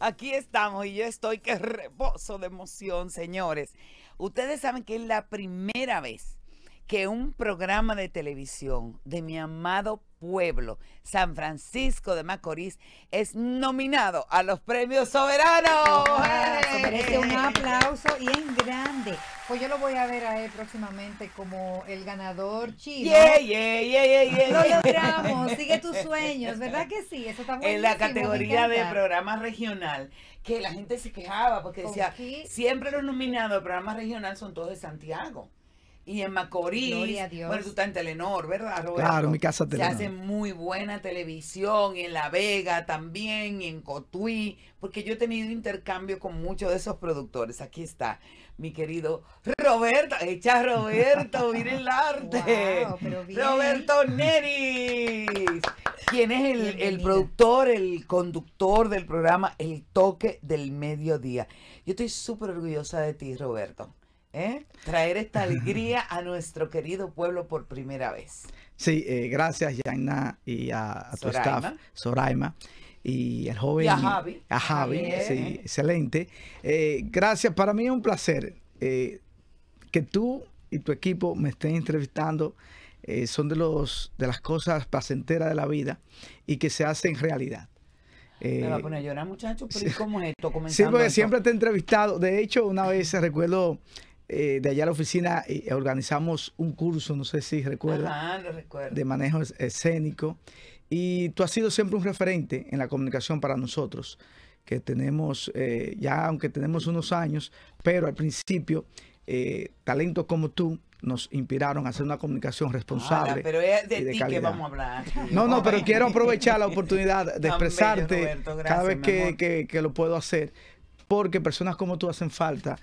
Aquí estamos y yo estoy que rebozo de emoción, señores. Ustedes saben que es la primera vez que un programa de televisión de mi amado pueblo, San Francisco de Macorís, es nominado a los premios soberanos. Se merece un aplauso y en grande. Pues yo lo voy a ver a él próximamente como el ganador chino. Lo logramos, sigue tus sueños, ¿verdad que sí? Eso está buenísimo. En la categoría de programa regional, que la gente se quejaba porque decía, siempre los nominados de programa regional son todos de Santiago. Y en Macorís, Gloria a Dios. bueno, tú estás en Telenor, ¿verdad, Roberto? Claro, mi casa Telenor. Se hace muy buena televisión, y en La Vega también, y en Cotuí, porque yo he tenido intercambio con muchos de esos productores. Aquí está mi querido Roberto, echa Roberto, miren el arte. Wow, pero bien. Roberto Neris, quien es el productor, el conductor del programa El Toque del Mediodía. Yo estoy súper orgullosa de ti, Roberto. Traer esta alegría a nuestro querido pueblo por primera vez. Sí, gracias, Yaina, y a tu staff, Soraima, y el joven. Y a Javi. A Javi, sí, excelente. Gracias, para mí es un placer que tú y tu equipo me estén entrevistando. Son de las cosas placenteras de la vida y que se hacen realidad. Me va a poner a llorar, muchachos, pero ¿y cómo es esto? Sí, porque siempre te he entrevistado. De hecho, una vez recuerdo de allá a la oficina organizamos un curso, no sé si recuerdas, lo recuerdo, de manejo escénico. Y tú has sido siempre un referente en la comunicación para nosotros, que tenemos, ya aunque tenemos unos años, pero al principio, talentos como tú nos inspiraron a hacer una comunicación responsable. Pero es de ti calidad. que vamos a hablar. No, pero quiero aprovechar la oportunidad de expresarte bello, Roberto, gracias, cada vez que lo puedo hacer, porque personas como tú hacen falta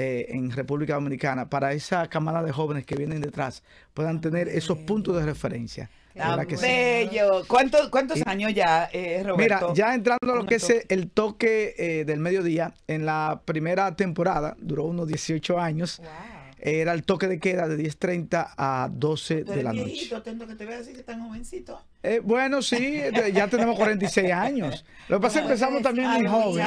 en República Dominicana para esa camada de jóvenes que vienen detrás puedan tener esos puntos de referencia. Tan bello. ¿Cuántos años ya, Roberto? Mira, ya entrando a lo que es el toque del mediodía, en la primera temporada, duró unos 18 años. Wow. Era el toque de queda de 10:30 a 12 de la noche. Viejito, atento que te vea así que tan jovencito. Bueno, sí, ya tenemos 46 años. Lo que pasa es que empezamos también muy joven.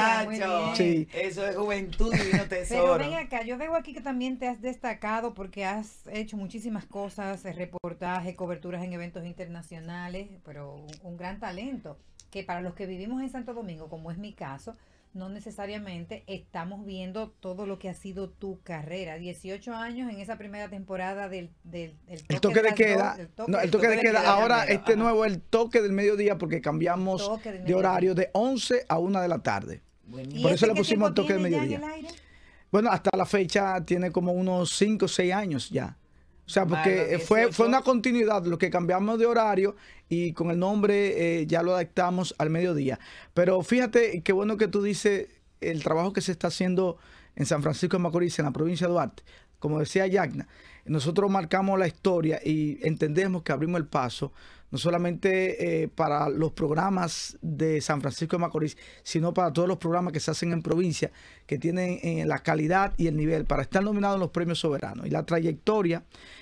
Sí. Eso es juventud y no tesoro. Pero ven acá, yo veo aquí que también te has destacado porque has hecho muchísimas cosas, reportajes, coberturas en eventos internacionales, pero un gran talento que para los que vivimos en Santo Domingo, como es mi caso, no necesariamente estamos viendo todo lo que ha sido tu carrera. 18 años en esa primera temporada del el toque de queda. El toque de queda. Ahora nuevo, el toque del mediodía, porque cambiamos de horario de 11 a 1 de la tarde. Por eso le pusimos el toque del mediodía. Bueno, hasta la fecha tiene como unos 5 o 6 años ya. O sea, porque fue una continuidad, lo que cambiamos de horario y con el nombre ya lo adaptamos al mediodía. Pero fíjate qué bueno que tú dices el trabajo que se está haciendo en San Francisco de Macorís, en la provincia de Duarte. Como decía Yagna, nosotros marcamos la historia y entendemos que abrimos el paso, no solamente para los programas de San Francisco de Macorís, sino para todos los programas que se hacen en provincia, que tienen la calidad y el nivel para estar nominados en los premios soberanos. Y la trayectoria,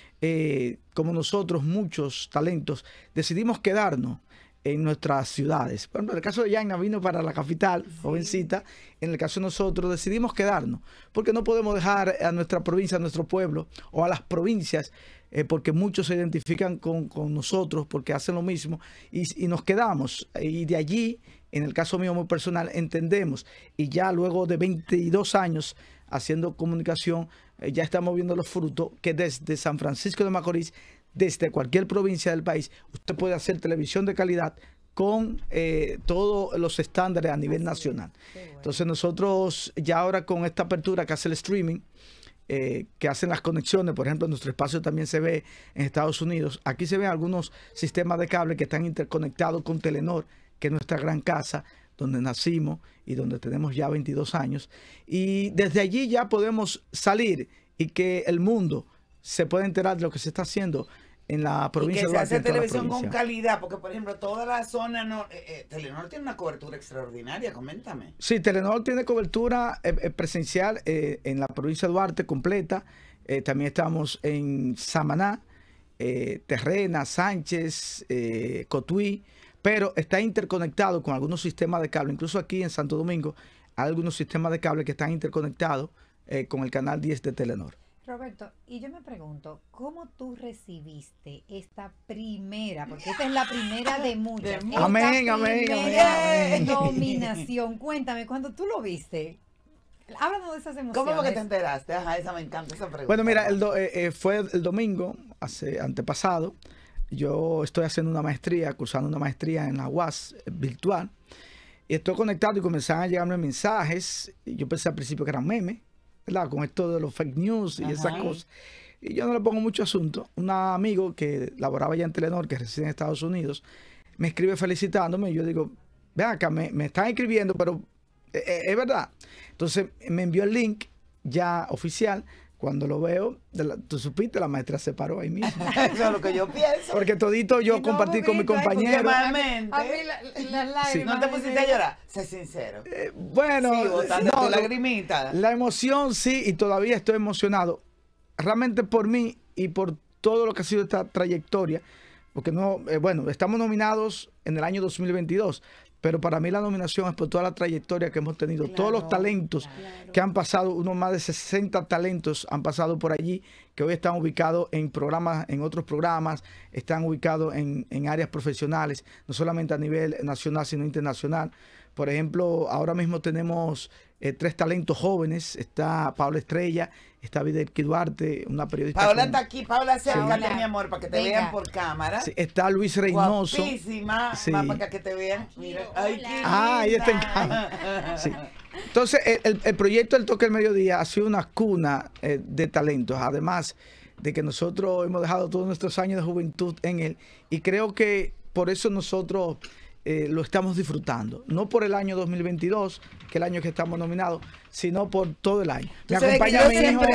como nosotros, muchos talentos, decidimos quedarnos en nuestras ciudades. Por ejemplo, en el caso de Yagna vino para la capital, jovencita. En el caso de nosotros decidimos quedarnos, porque no podemos dejar a nuestra provincia, a nuestro pueblo, o a las provincias, porque muchos se identifican con nosotros, porque hacen lo mismo, y nos quedamos. Y de allí, en el caso mío muy personal, entendemos, y ya luego de 22 años haciendo comunicación, ya estamos viendo los frutos, que desde San Francisco de Macorís, desde cualquier provincia del país, usted puede hacer televisión de calidad con todos los estándares a nivel nacional. Entonces nosotros ya ahora con esta apertura que hace el streaming, que hacen las conexiones, por ejemplo, nuestro espacio también se ve en Estados Unidos. Aquí se ven algunos sistemas de cable que están interconectados con Telenor, que es nuestra gran casa, donde nacimos y donde tenemos ya 22 años. Y desde allí ya podemos salir y que el mundo se pueda enterar de lo que se está haciendo en la provincia de Duarte. Y que se hace televisión con calidad, porque por ejemplo toda la zona Telenor tiene una cobertura extraordinaria, coméntame. Sí, Telenor tiene cobertura presencial en la provincia de Duarte completa. También estamos en Samaná, Terrena, Sánchez, Cotuí, pero está interconectado con algunos sistemas de cable. Incluso aquí en Santo Domingo hay algunos sistemas de cable que están interconectados con el canal 10 de Telenor. Roberto, y yo me pregunto, ¿cómo tú recibiste esta primera, porque esta es la primera de muchas, amén, nominación? Cuéntame, cuando tú lo viste, háblanos de esas emociones. ¿Cómo fue que te enteraste? Ajá, esa me encanta, esa pregunta. Bueno, mira, fue el domingo, antepasado, yo estoy haciendo una maestría, cursando una maestría en la UAS virtual, y estoy conectado y comenzaron a llegarme mensajes, y yo pensé al principio que eran memes, ¿verdad? Con esto de los fake news y esas cosas. Y yo no le pongo mucho asunto. Un amigo que laboraba ya en Telenor, que reside en Estados Unidos, me escribe felicitándome y yo digo, vean acá, me están escribiendo, pero es verdad. Entonces me envió el link ya oficial. Cuando lo veo, tú supiste, la maestra se paró ahí mismo. Eso es lo que yo pienso. Porque todito yo compartí con mi compañero. A mí sí. ¿No te pusiste a llorar? Sé sincero. Bueno, sí, tu lagrimita. La emoción sí, y todavía estoy emocionado. Realmente por mí y por todo lo que ha sido esta trayectoria. Porque estamos nominados en el año 2022. Pero para mí la nominación es por toda la trayectoria que hemos tenido, todos los talentos que han pasado, unos más de 60 talentos han pasado por allí, que hoy están ubicados en programas, en otros programas, están ubicados en áreas profesionales, no solamente a nivel nacional, sino internacional. Por ejemplo, ahora mismo tenemos 3 talentos jóvenes. Está Paula Estrella, está Videlki Duarte, una periodista. Paula está aquí, Paula, acércate, mi amor, para que te vean por cámara. Sí, está Luis Reynoso. Guapísima, para que te vean. Mira. Ahí está. Sí. Entonces, el proyecto El Toque del Mediodía ha sido una cuna de talentos, además de que nosotros hemos dejado todos nuestros años de juventud en él, y creo que por eso nosotros lo estamos disfrutando, no por el año 2022, que es el año que estamos nominados, sino por todo el año. Me acompaña mi hijo.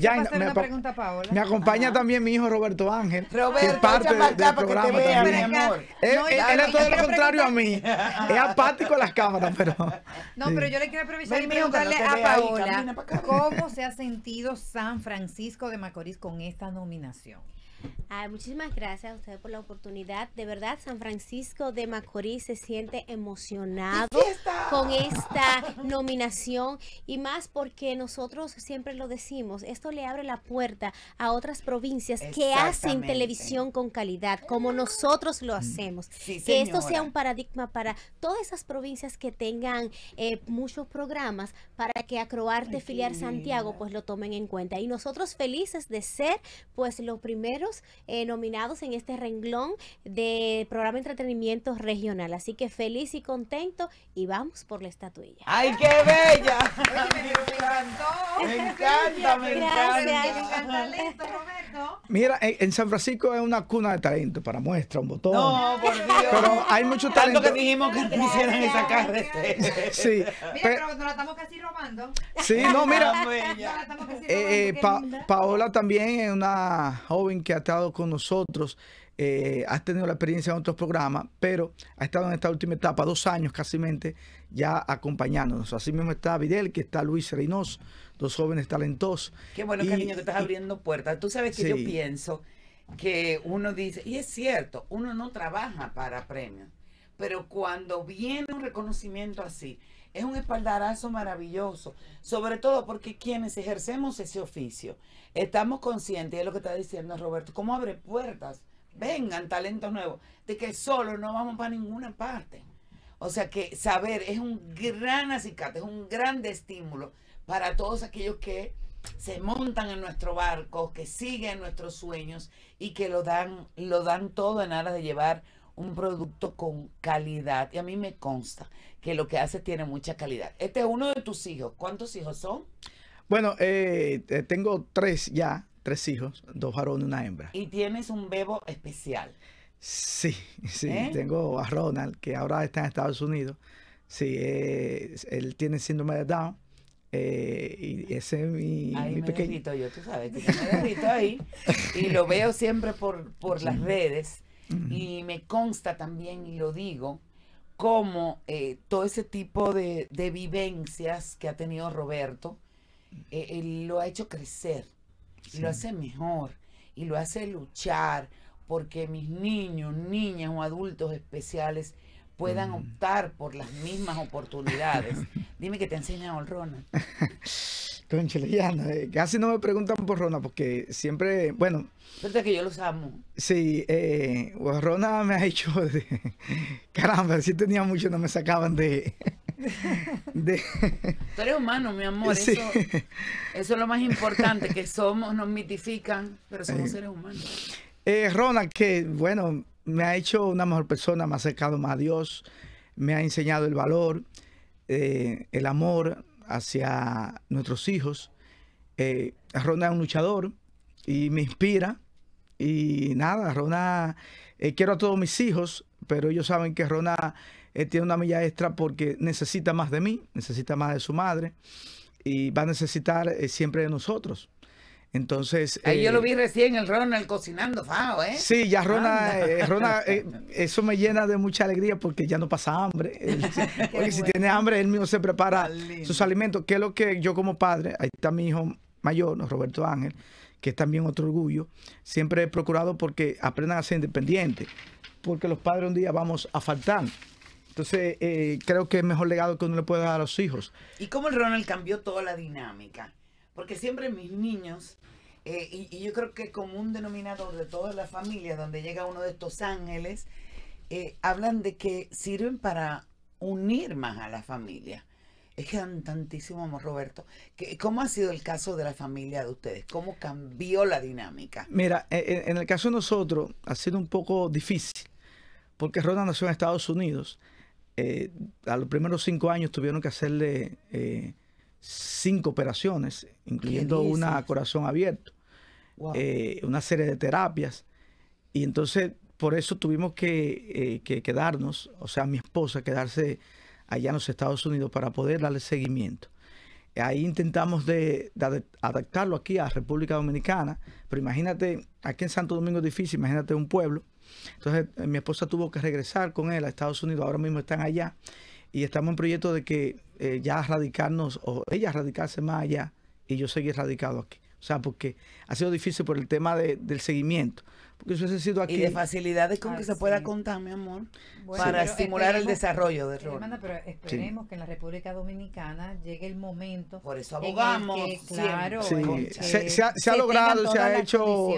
Me acompaña también mi hijo Roberto Ángel, que es parte del programa también. Él es todo lo contrario a mí. Es apático a las cámaras, pero. No, pero yo le quiero aprovechar y preguntarle a Paola cómo se ha sentido San Francisco de Macorís con esta nominación. Muchísimas gracias a ustedes por la oportunidad. De verdad, San Francisco de Macorís se siente emocionado con esta nominación, y más porque nosotros siempre lo decimos, esto le abre la puerta a otras provincias que hacen televisión con calidad, como nosotros lo hacemos. Sí, que esto sea un paradigma para todas esas provincias que tengan muchos programas, para que Acroarte Filial Santiago pues lo tomen en cuenta. Y nosotros felices de ser pues los primeros nominados en este renglón de programa de entretenimiento regional. Así que feliz y contento, y vamos por la estatuilla. ¡Ay, qué bella! Me encanta. Listo, Roberto. Mira, en San Francisco es una cuna de talento, para muestra, un botón. No, por Dios. Pero hay mucho talento. Tanto que dijimos que te hicieran esa carretera. Sí. Mira, pero nos la estamos casi robando. Sí, no, mira. Paola también es una joven que ha estado con nosotros, has tenido la experiencia en otros programas, pero ha estado en esta última etapa, 2 años casi ya acompañándonos. Así mismo está Videl, que está Luis Reynoso, 2 jóvenes talentosos. Qué bueno, cariño, que estás abriendo puertas. Tú sabes que yo pienso que uno dice, y es cierto, uno no trabaja para premios, pero cuando viene un reconocimiento así, es un espaldarazo maravilloso, sobre todo porque quienes ejercemos ese oficio estamos conscientes de lo que está diciendo Roberto, cómo abre puertas, vengan talentos nuevos, de que solo no vamos para ninguna parte. O sea que saber es un gran acicate, es un gran estímulo para todos aquellos que se montan en nuestro barco, que siguen nuestros sueños y que lo dan todo en aras de llevar un producto con calidad. Y a mí me consta que lo que hace tiene mucha calidad. Este es uno de tus hijos. ¿Cuántos hijos son? Bueno, tengo 3 hijos, 2 varones y una hembra. ¿Y tienes un bebo especial? Sí. Tengo a Ronald, que ahora está en Estados Unidos. Sí, él tiene síndrome de Down. Y ese es mi pequeño. Derrito yo, tú sabes que yo me derrito ahí. Y lo veo siempre por las redes. Y me consta también, y lo digo, como todo ese tipo de vivencias que ha tenido Roberto, él lo ha hecho crecer, lo hace mejor, y lo hace luchar porque mis niños, niñas o adultos especiales puedan optar por las mismas oportunidades. Dime que te enseña Ronald. Conchale, Yana, casi no me preguntan por Ronald porque siempre, bueno. Pero es que yo los amo. Sí, Ronald me ha hecho, caramba, si tenía mucho no me sacaban de... Tú eres humano, mi amor. Sí. Eso es lo más importante, que nos mitifican, pero somos seres humanos. Ronald, que bueno, me ha hecho una mejor persona, me ha acercado más a Dios, me ha enseñado el valor, el amor hacia nuestros hijos. Ronald es un luchador y me inspira. Y nada, Ronald, quiero a todos mis hijos, pero ellos saben que Ronald tiene una milla extra porque necesita más de mí, necesita más de su madre y va a necesitar siempre de nosotros. Entonces... Ahí yo lo vi recién, el Ronald cocinando, fao, ¿eh? Sí, ya Ronald, eso me llena de mucha alegría porque ya no pasa hambre. Porque si tiene hambre, él mismo se prepara sus alimentos, que es lo que yo como padre, ahí está mi hijo mayor, Roberto Ángel, que es también otro orgullo, siempre he procurado porque aprendan a ser independientes, porque los padres un día vamos a faltar. Entonces, creo que es el mejor legado que uno le puede dar a los hijos. ¿Y cómo el Ronald cambió toda la dinámica? Porque siempre mis niños, y yo creo que como un denominador de todas las familias, donde llega uno de estos ángeles, hablan de que sirven para unir más a la familia. Es que dan tantísimo amor, Roberto. ¿Cómo ha sido el caso de la familia de ustedes? ¿Cómo cambió la dinámica? Mira, en el caso de nosotros ha sido un poco difícil, porque Ronald nació en Estados Unidos. A los primeros 5 años tuvieron que hacerle 5 operaciones, incluyendo una a corazón abierto, una serie de terapias. Y entonces, por eso tuvimos que quedarnos, o sea, mi esposa quedarse allá en los Estados Unidos para poder darle seguimiento. Ahí intentamos de adaptarlo aquí a República Dominicana, pero imagínate, aquí en Santo Domingo es difícil, imagínate un pueblo. Entonces mi esposa tuvo que regresar con él a Estados Unidos, ahora mismo están allá y estamos en proyecto de que ya radicarnos, o ella radicarse más allá y yo seguir radicado aquí. O sea, porque ha sido difícil por el tema del seguimiento. Porque eso ha sido aquí. Y de facilidades con que se pueda contar, mi amor, bueno, para estimular el desarrollo de Ronald. Pero esperemos que en la República Dominicana llegue el momento. Por eso abogamos. Que, claro, se ha logrado, se ha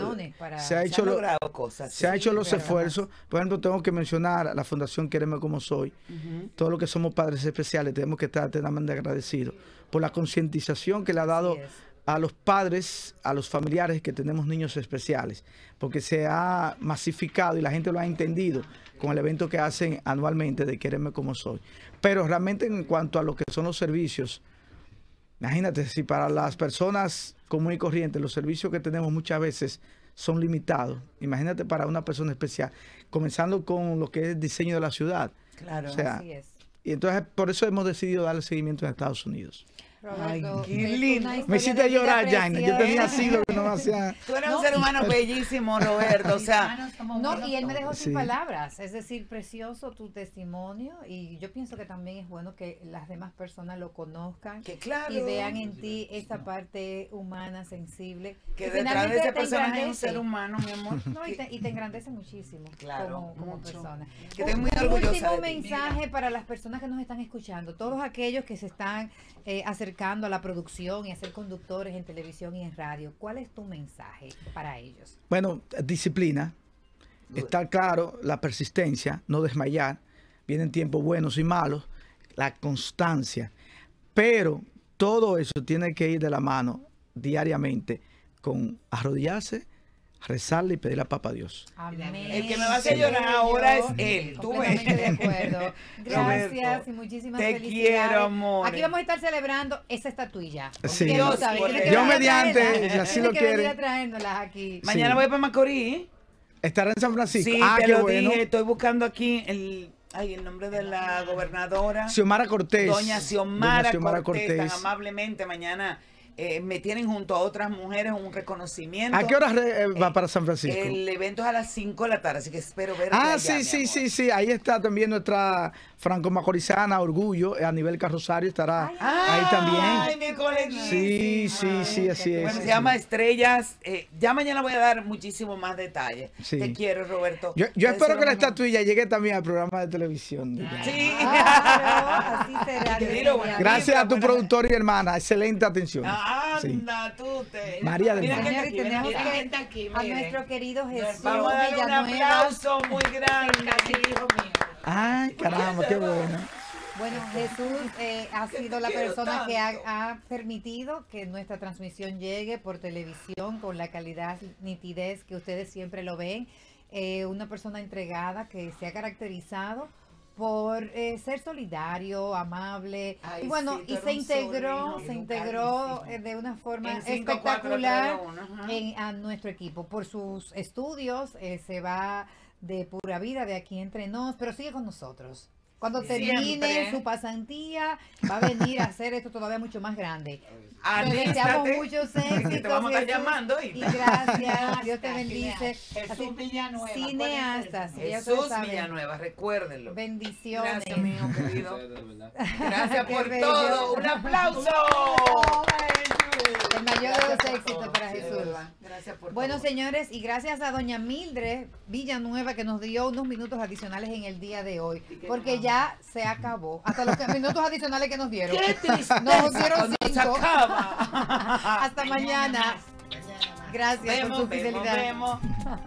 hecho logrado cosas. Se ha hecho los esfuerzos. Por ejemplo, tengo que mencionar a la Fundación Quéreme Como Soy. Todos los que somos padres especiales tenemos que estar eternamente agradecidos por la concientización que le ha dado a los padres, a los familiares que tenemos niños especiales, porque se ha masificado y la gente lo ha entendido con el evento que hacen anualmente de Quéreme Como Soy. Pero realmente en cuanto a lo que son los servicios, imagínate, si para las personas comunes y corrientes los servicios que tenemos muchas veces son limitados, imagínate para una persona especial, comenzando con lo que es el diseño de la ciudad. Claro, o sea, así es. Y entonces por eso hemos decidido darle seguimiento en Estados Unidos. Roberto, ay, qué lindo. Me hiciste llorar, Jaina. Yo tenía siglos que no me hacía. Tú eres un ser humano bellísimo, Roberto. O sea, y él me dejó sin palabras. Es decir, precioso tu testimonio. Y yo pienso que también es bueno que las demás personas lo conozcan. Que claro. Y vean en ti esta parte humana, sensible. Que detrás de esa persona hay un ser humano, mi amor. No, y te engrandece muchísimo. Claro, como persona. Que estoy muy orgullosa. Un último mensaje para las personas que nos están escuchando. Todos aquellos que se están acercando a la producción y a ser conductores en televisión y en radio. ¿Cuál es tu mensaje para ellos? Bueno, disciplina, estar claro, la persistencia, no desmayar. Vienen tiempos buenos y malos, la constancia. Pero todo eso tiene que ir de la mano diariamente con arrodillarse, rezarle y pedirle a Papá Dios. Amén. El que me va a hacer llorar ahora es él. Tú ves. De acuerdo. Gracias Roberto, y muchísimas felicidades. Te quiero, amor. Aquí vamos a estar celebrando esa estatuilla. Sí. Yo mediante, si así lo quiere. Aquí. Mañana voy para Macorís. ¿Estará en San Francisco? Sí, te lo dije. Estoy buscando aquí el nombre de la gobernadora. Xiomara Cortés. Doña Xiomara Cortés. Tan amablemente mañana me tienen junto a otras mujeres un reconocimiento. ¿A qué hora va para San Francisco? El evento es a las 5 de la tarde, así que espero verte allá, sí. Ahí está también nuestra franco-macorizana Orgullo, a nivel carrosario estará ahí también. Ay, mi colegita. Sí, así es. Bueno, se llama Estrellas. Ya mañana voy a dar muchísimo más detalles. Sí. Te quiero, Roberto. Yo espero que la estatuilla llegue también al programa de televisión. Sí. Así será. Gracias a tu productor y hermana. Excelente atención. Anda, tú te. María del Mar. Señores, tenemos que a nuestro querido Jesús Vamos a darle un aplauso muy grande. Ay, caramba, qué bueno. Bueno, Jesús ha sido la persona que ha permitido que nuestra transmisión llegue por televisión con la calidad, nitidez que ustedes siempre lo ven. Una persona entregada que se ha caracterizado por ser solidario, amable. Ay, y bueno, y se integró de una forma espectacular a nuestro equipo. Por sus estudios, se va de pura vida de aquí entre nos, pero sigue con nosotros. Cuando termine su pasantía, va a venir a hacer esto todavía mucho más grande. Te deseamos muchos éxitos. Te vamos a estar llamando. Y gracias. Dios te bendice. Jesús Villanueva. Cineastas. Jesús Villanueva, recuérdenlo. Bendiciones. Gracias, mi hijo querido. Gracias por todo. Un aplauso. El mayor de los éxitos para Jesús. Gracias por todo. Señores, y gracias a doña Mildred Villanueva que nos dio unos minutos adicionales en el día de hoy, porque ya se acabó. Hasta los minutos adicionales que nos dieron. ¡Qué tristeza! Nos dieron 5. Hasta mañana. Gracias por su fidelidad.